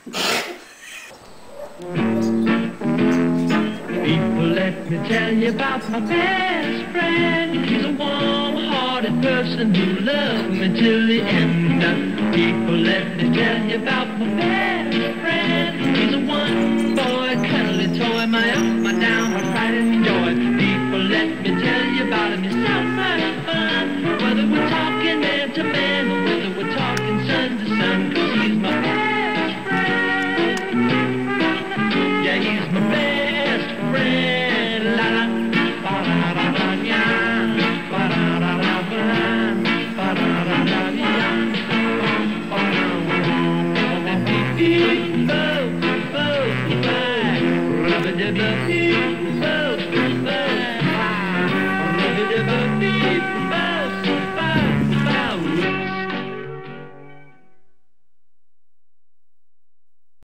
People, let me tell you about my best friend. He's a warm-hearted person who loved me till the end. People, let me tell you about my best friend. He's a one-boy, cuddly toy, my up, my down, my pride and joy. People, let me tell you about him yourself.